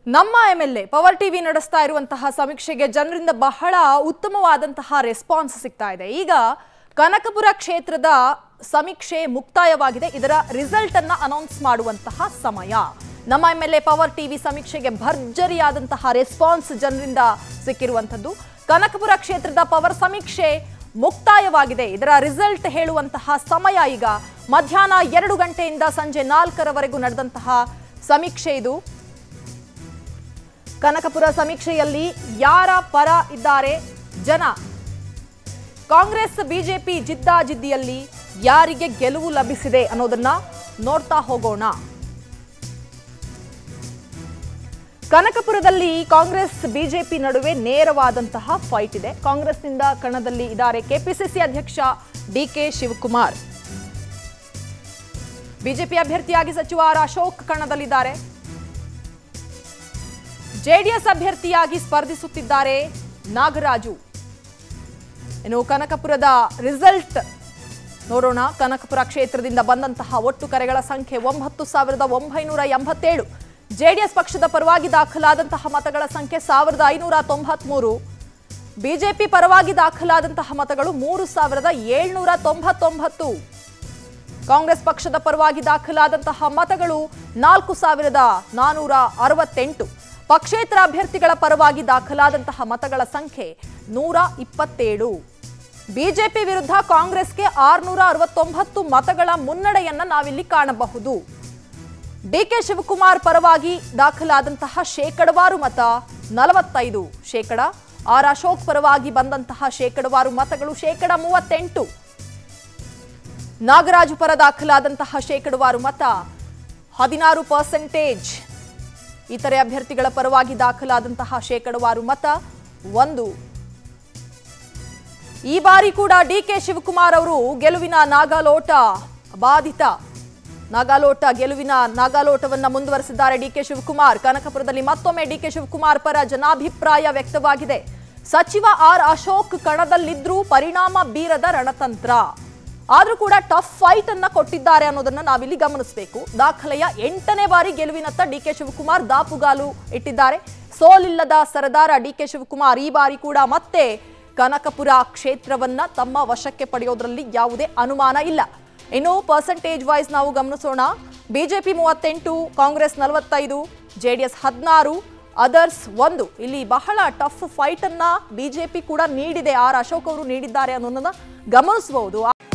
ನಮ್ಮ MLA power TV ನಡೆಸ್ತಾ ಇರುವಂತಹ ಸಮೀಕ್ಷೆಗೆ ಜನರಿಂದ ಬಹಳ ಉತ್ತಮವಾದಂತಹ ರೆಸ್ಪಾನ್ಸ್ ಸಿಗ್ತಾ ಇದೆ. ಈಗ ಕನಕಪುರ ಕ್ಷೇತ್ರದ ಸಮೀಕ್ಷೆ ಮುಕ್ತಾಯವಾಗಿದೆ. ಇದರ ರಿಸಲ್ಟ್ ಅನ್ನು ಅನೌನ್ಸ್ ಮಾಡುವಂತಹ ಸಮಯ. ನಮ್ಮ ಎಂಎಲ್ಎ ಪವರ್ ಟಿವಿ ಸಮೀಕ್ಷೆಗೆ ಭರ್ಜರಿಯಾದಂತಹ ರೆಸ್ಪಾನ್ಸ್ ಜನರಿಂದ ಸಿಕ್ಕಿರುವಂತದ್ದು. ಕನಕಪುರ ಕ್ಷೇತ್ರದ ಪವರ್ ಸಮೀಕ್ಷೆ ಮುಕ್ತಾಯವಾಗಿದೆ. ಇದರ ರಿಸಲ್ಟ್ ಹೇಳುವಂತಹ ಸಮಯ ಈಗ ಮಧ್ಯಾಹ್ನ 2 ಗಂಟೆಯಿಂದ ಸಂಜೆ 4ರವರೆಗೂ ನಡೆದಂತಹ ಸಮೀಕ್ಷೆ ಇದು. ಕನಕಪುರ ಸಮೀಕ್ಷೆಯಲ್ಲಿ ಯಾರ ಪರ ಇದ್ದಾರೆ ಜನ? ಕಾಂಗ್ರೆಸ್ ಬಿಜೆಪಿ ಜಿದ್ದಾಜಿದ್ದಿಯಲ್ಲಿ ಯಾರಿಗೆ ಗೆಲುವು ಲಭಿಸಿದೆ ಅನ್ನೋದನ್ನ ನೋಡ್ತಾ ಹೋಗೋಣ. ಕನಕಪುರದಲ್ಲಿ ಕಾಂಗ್ರೆಸ್ ಬಿಜೆಪಿ ನಡುವೆ ನೇರವಾದಂತಹ ಫೈಟ್ ಇದೆ. ಕಾಂಗ್ರೆಸ್ನಿಂದ ಕಣದಲ್ಲಿ ಇದ್ದಾರೆ ಕೆಪಿಸಿಸಿ ಅಧ್ಯಕ್ಷ ಡಿಕೆ ಶಿವಕುಮಾರ್. ಬಿಜೆಪಿ ಅಭ್ಯರ್ಥಿಯಾಗಿ ಸಚಿವ ಆರ್ ಅಶೋಕ್ ಕಣದಲ್ಲಿದ್ದಾರೆ. ಜೆಡಿಎಸ್ ಅಭ್ಯರ್ಥಿಯಾಗಿ ಸ್ಪರ್ಧಿಸುತ್ತಿದ್ದಾರೆ ನಾಗರಾಜು. ಇನ್ನು ಕನಕಪುರದ ರಿಸಲ್ಟ್ ನೋಡೋಣ. ಕನಕಪುರ ಕ್ಷೇತ್ರದಿಂದ ಬಂದಂತಹ ಒಟ್ಟು ಕರೆಗಳ ಸಂಖ್ಯೆ 9,987. ಜೆಡಿಎಸ್ ಪಕ್ಷದ ಪರವಾಗಿ ದಾಖಲಾದಂತಹ ಮತಗಳ ಸಂಖ್ಯೆ 1,593. ಬಿಜೆಪಿ ಪರವಾಗಿ ದಾಖಲಾದಂತಹ ಮತಗಳು 3,799. ಕಾಂಗ್ರೆಸ್ ಪಕ್ಷದ ಪರವಾಗಿ ದಾಖಲಾದಂತಹ ಮತಗಳು 4,468. ಪಕ್ಷೇತರ ಅಭ್ಯರ್ಥಿಗಳ ಪರವಾಗಿ ದಾಖಲಾದಂತಹ ಮತಗಳ ಸಂಖ್ಯೆ 127. ಬಿಜೆಪಿ ವಿರುದ್ಧ ಕಾಂಗ್ರೆಸ್ಗೆ 669 ಮತಗಳ ಮುನ್ನಡೆಯನ್ನ ನಾವಿಲ್ಲಿ ಕಾಣಬಹುದು. ಡಿಕೆ ಶಿವಕುಮಾರ್ ಪರವಾಗಿ ದಾಖಲಾದಂತಹ ಶೇಕಡವಾರು ಮತ 45%. ಆರ್ ಅಶೋಕ್ ಪರವಾಗಿ ಬಂದಂತಹ ಶೇಕಡವಾರು ಮತಗಳು 38%. ನಾಗರಾಜು ಪರ ದಾಖಲಾದಂತಹ ಶೇಕಡವಾರು ಮತ 16%. ಇತರೆ ಅಭ್ಯರ್ಥಿಗಳ ಪರವಾಗಿ ದಾಖಲಾದಂತಹ ಶೇಕಡವಾರು ಮತ 1. ಈ ಬಾರಿ ಕೂಡ ಡಿಕೆ ಶಿವಕುಮಾರ್ ಅವರು ಗೆಲುವಿನ ನಾಗಾಲೋಟ ಬಾಧಿತ. ಗೆಲುವಿನ ನಾಗಾಲೋಟವನ್ನ ಮುಂದುವರೆಸಿದ್ದಾರೆ ಡಿಕೆ ಶಿವಕುಮಾರ್. ಕನಕಪುರದಲ್ಲಿ ಮತ್ತೊಮ್ಮೆ ಡಿಕೆ ಶಿವಕುಮಾರ್ ಪರ ಜನಾಭಿಪ್ರಾಯ ವ್ಯಕ್ತವಾಗಿದೆ. ಸಚಿವ ಆರ್ ಅಶೋಕ್ ಕಣದಲ್ಲಿದ್ರೂ ಪರಿಣಾಮ ಬೀರದ ರಣತಂತ್ರ. ಆದ್ರೂ ಕೂಡ ಟಫ್ ಫೈಟ್ ಅನ್ನ ಕೊಟ್ಟಿದ್ದಾರೆ ಅನ್ನೋದನ್ನ ನಾವಿಲ್ಲಿ ಗಮನಿಸಬೇಕು. ದಾಖಲೆಯ 8ನೇ ಬಾರಿ ಗೆಲುವಿನತ್ತ ಡಿಕೆ ಶಿವಕುಮಾರ್ ದಾಪುಗಾಲು ಇಟ್ಟಿದ್ದಾರೆ. ಸೋಲಿಲ್ಲದ ಸರದಾರ ಡಿಕೆ ಶಿವಕುಮಾರ್ ಈ ಬಾರಿ ಕೂಡ ಮತ್ತೆ ಕನಕಪುರ ಕ್ಷೇತ್ರವನ್ನ ತಮ್ಮ ವಶಕ್ಕೆ ಪಡೆಯೋದ್ರಲ್ಲಿ ಯಾವುದೇ ಅನುಮಾನ ಇಲ್ಲ. ಇನ್ನು ಪರ್ಸೆಂಟೇಜ್ ವೈಸ್ ನಾವು ಗಮನಿಸೋಣ. BJP 38, Congress 45, JDS 16, others 1. ಇಲ್ಲಿ ಬಹಳ ಟಫ್ ಫೈಟ್ ಅನ್ನ ಬಿಜೆಪಿ ಕೂಡ ನೀಡಿದೆ. ಆರ್ ಅಶೋಕ್ ಅವರು ನೀಡಿದ್ದಾರೆ ಅನ್ನೋದನ್ನ ಗಮನಿಸಬಹುದು.